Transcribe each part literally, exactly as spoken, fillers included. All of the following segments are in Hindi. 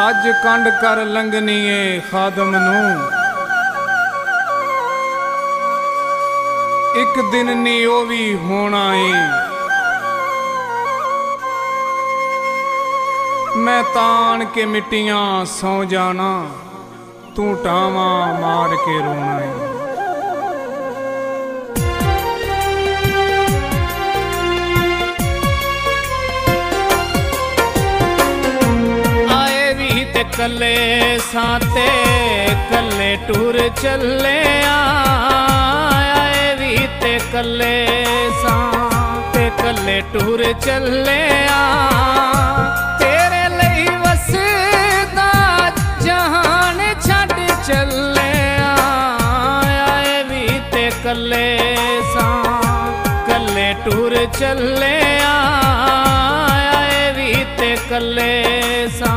अज कंड कर लंघनीए खादम नूं, एक दिन नी ओ भी होना है। मैं तान के मिट्टियां सौ जाना, तू टावा मार के रोना है। कले साते कले टूर चले आए भी ते कले साते कले टूर चले आ तेरे लई वसदा जहान छड़ चले आए भी ते कले सा कले टूर चले आए भी ते कले सा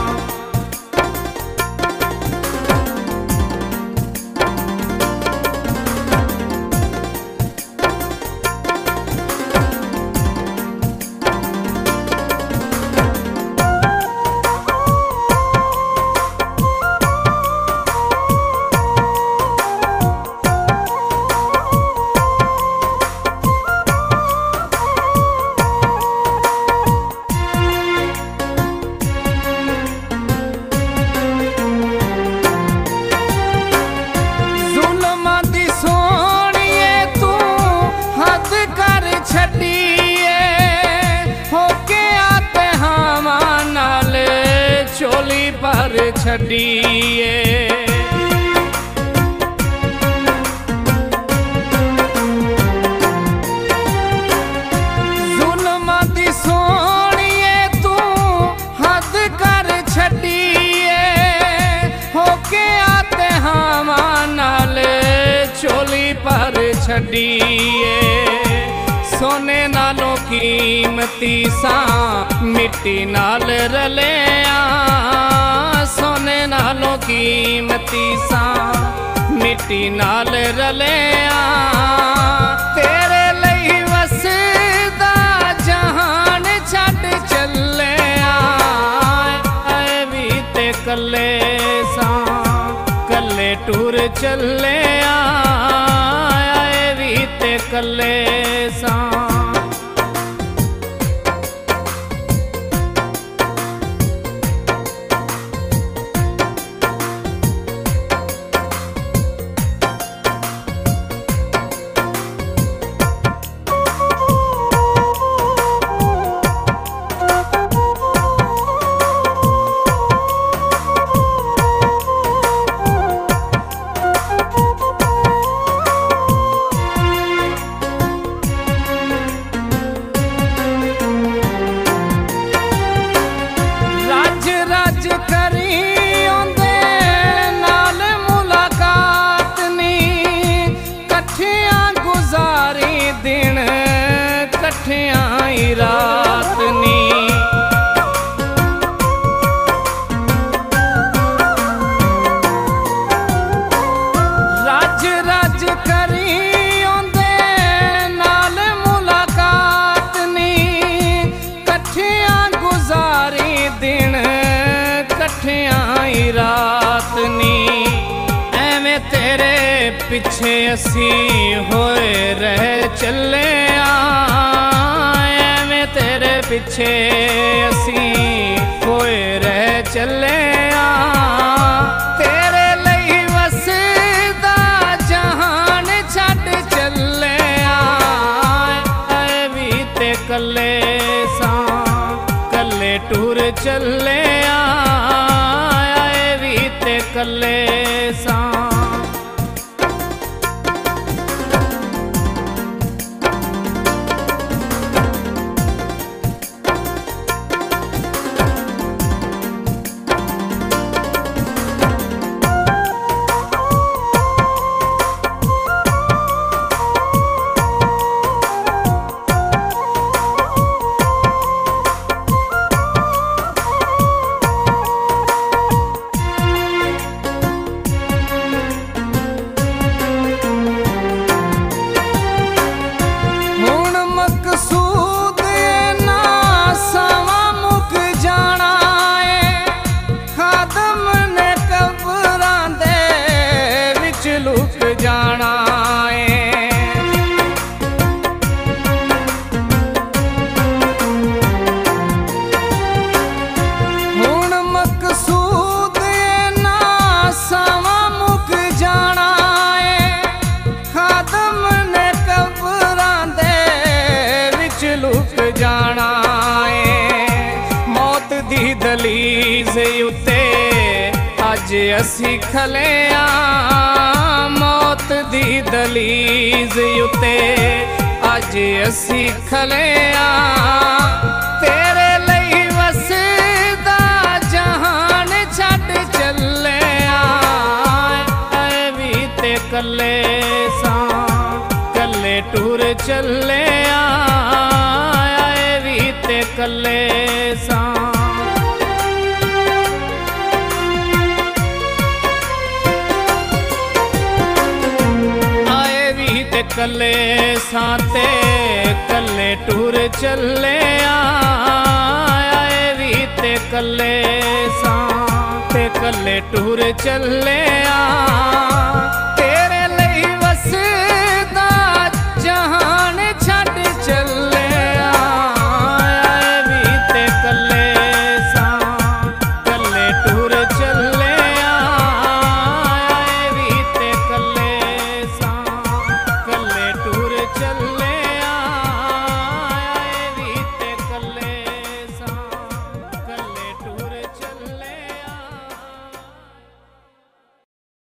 पर छड़िए जुल्म दी सोनिए तू हद कर छड़िए होके आते हम नाल चोली पर छड़िए सोने नालों कीमती सा मिट्टी नाल रले सोने नालों कीमती सा मिट्टी नाल रले तेरे लई वसदा जहान छड़ चले आए भी ते कले सा कले टूर चले आए भी ते कले सा कठियाई रात नी रज रज करी आंदे नाल मुलाकात नी कठिया गुजारी दिन कठियाई रात नी एवें तेरे पिछे असी होए रह चले तेरे पिछे असी होए रह चले तेरे लई वसदा जहान छड़ चले आए भी ते कले सा कले टूर चले आए भी ते कले सा दलीज उत्ते अज असी खलिया मौत दी दलीज उत्ते अज असी खलिया तेरे लई वसदा जहान छड़ चले आए भी ते कले सा कले टूर चले आए भी ते कले सा कले साते कले टूर चले आए भी ते कले साते कले टूर चले आ